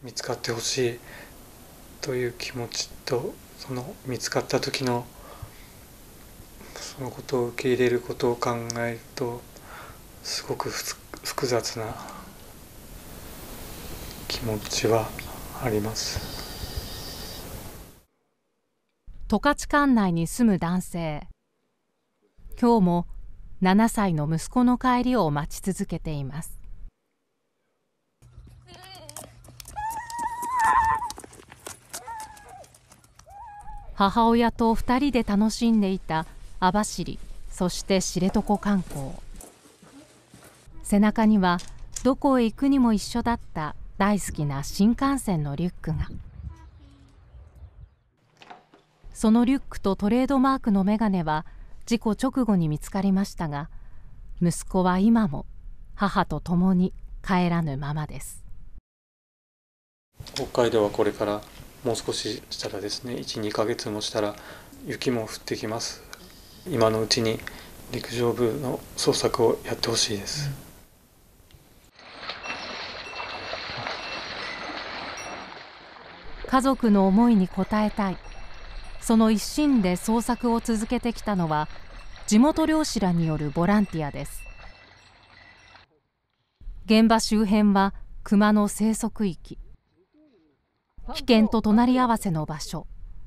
見つかってほしいという気持ちと、その見つかった時のそのことを受け入れることを考えると、すごく複雑な気持ちはあります。 十勝管内に住む男性、今日も7歳の息子の帰りを待ち続けています。母親と2人で楽しんでいた網走、そして知床観光。背中にはどこへ行くにも一緒だった大好きな新幹線のリュックが。そのリュックとトレードマークの眼鏡は事故直後に見つかりましたが、息子は今も母と共に帰らぬままです。 北海道はこれからもう少ししたらですね、1、2ヶ月もしたら雪も降ってきます。今のうちに陸上部の捜索をやってほしいです。 家族の思いに応えたい、その一心で捜索を続けてきたのは地元漁師らによるボランティアです。現場周辺は熊の生息域、危険と隣り合わせの場所。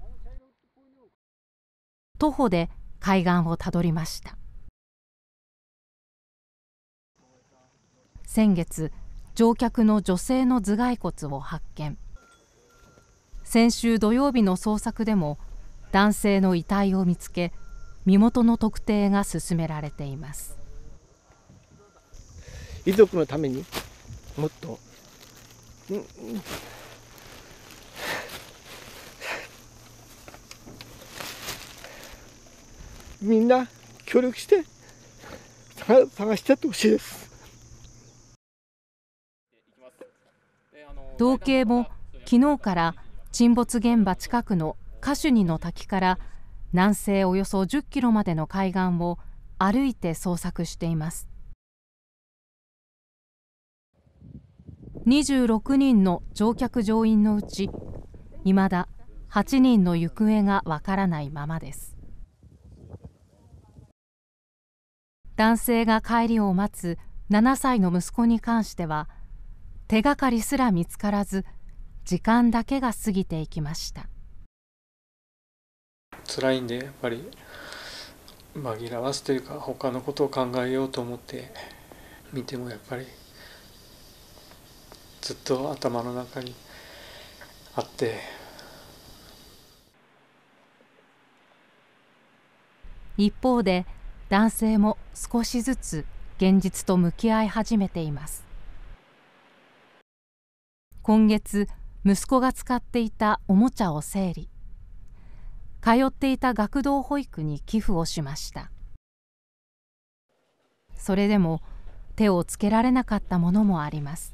徒歩で海岸をたどりました。先月、乗客の女性の頭蓋骨を発見。先週土曜日の捜索でも男性の遺体を見つけ、身元の特定が進められています。 遺族のためにもっと、みんな協力して探してやってほしいです。 道警も昨日から沈没現場近くのカシュニの滝から南西およそ10キロまでの海岸を歩いて捜索しています。26人の乗客乗員のうち、いまだ8人の行方がわからないままです。男性が帰りを待つ7歳の息子に関しては、手がかりすら見つからず、時間だけが過ぎていきました。 辛いんで、やっぱり紛らわすというか、他のことを考えようと思って見ても、やっぱりずっと頭の中にあって。 一方で男性も少しずつ現実と向き合い始めています。今月、息子が使っていたおもちゃを整理、通っていた学童保育に寄付をしました。それでも手をつけられなかったものもあります。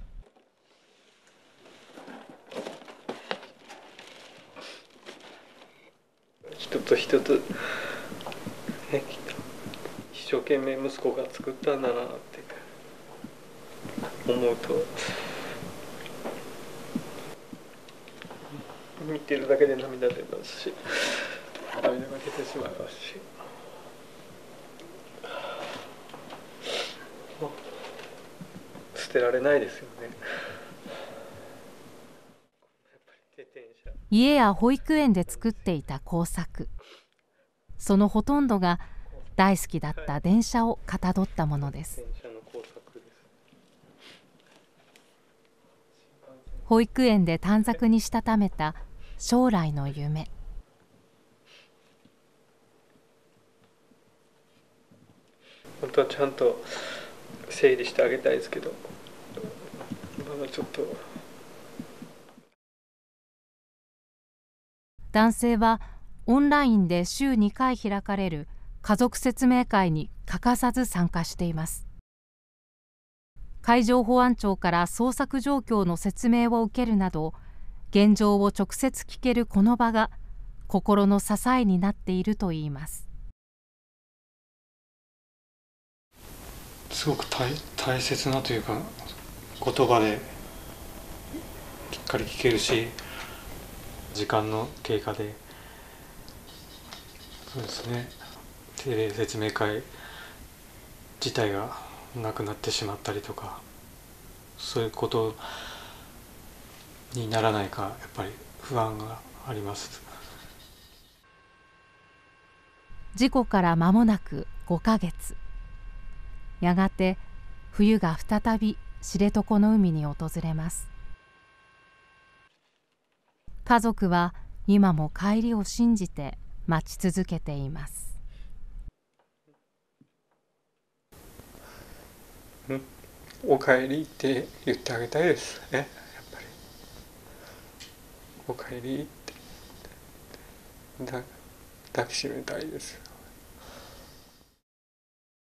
一つ一つ、一生懸命息子が作ったんだなって思うと、見てるだけで涙出ますし、涙が出てしまいますし、捨てられないですよね。 家や保育園で作っていた工作、そのほとんどが大好きだった電車をかたどったものです。保育園で短冊にしたためた将来の夢。 本当はちゃんと整理してあげたいですけど、まだちょっと。 男性はオンラインで週2回開かれる家族説明会に欠かさず参加しています。海上保安庁から捜索状況の説明を受けるなど、現状を直接聞けるこの場が心の支えになっているといいます。 すごく大切なというか、言葉でかり聞けるし、時間の経過でそうですね、定例説明会自体がなくなってしまったりとか、そういうことにならないかやっぱり不安があります。 事故から間もなく5ヶ月、やがて冬が再び知床の海に訪れます。家族は今も帰りを信じて待ち続けています。 お帰りって言ってあげたいですね、やっぱり。お帰りって抱きしめたいです。